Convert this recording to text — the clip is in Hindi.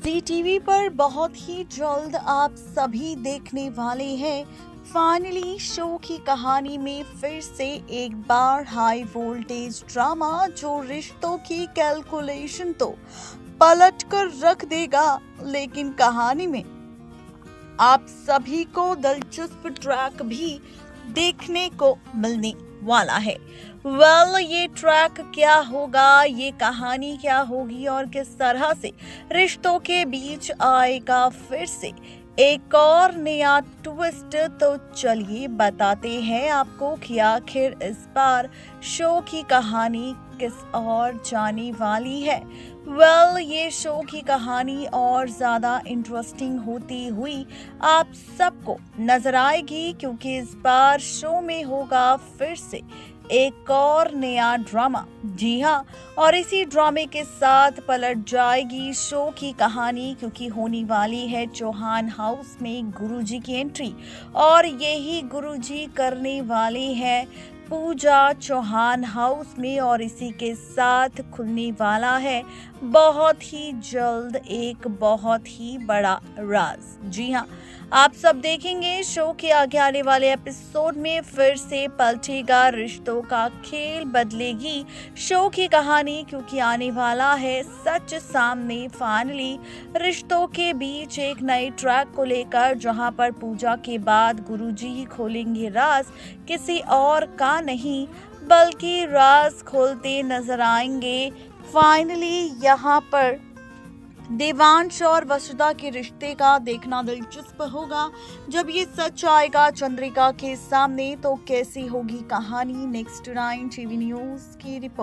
जी टीवी पर बहुत ही जल्द आप सभी देखने वाले हैं। फाइनली शो की कहानी में फिर से एक बार हाई वोल्टेज ड्रामा जो रिश्तों की कैलकुलेशन तो पलट कर रख देगा, लेकिन कहानी में आप सभी को दिलचस्प ट्रैक भी देखने को मिलने वाला है। ये ट्रैक क्या होगा, ये कहानी क्या होगी और किस तरह से रिश्तों के बीच आएगा फिर से एक और नया ट्विस्ट, तो चलिए बताते हैं आपको कि आखिर इस बार शो की कहानी किस और जाने वाली है। ये शो की कहानी और ज्यादा इंटरेस्टिंग होती हुई आप सबको नजर आएगी, क्योंकि इस बार शो में होगा फिर से एक और नया ड्रामा। जी हाँ, और इसी ड्रामे के साथ पलट जाएगी शो की कहानी, क्योंकि होने वाली है चौहान हाउस में गुरुजी की एंट्री, और यही गुरुजी करने वाले हैं पूजा चौहान हाउस में, और इसी के साथ खुलने वाला है बहुत ही जल्द एक बहुत ही बड़ा राज। जी हाँ, आप सब देखेंगे शो के आगे आने वाले एपिसोड में फिर से पलटेगा रिश्तों का खेल, बदलेगी शो की कहानी, क्योंकि आने वाला है सच सामने फाइनली रिश्तों के बीच एक नए ट्रैक को लेकर, जहां पर पूजा के बाद गुरुजी ही खोलेंगे राज, किसी और का नहीं बल्कि राज खोलते नजर आएंगे। फाइनली यहाँ पर देवांश और वसुधा के रिश्ते का देखना दिलचस्प होगा। जब ये सच आएगा चंद्रिका के सामने, तो कैसी होगी कहानी। नेक्स्ट 9 टीवी न्यूज़ की रिपोर्ट।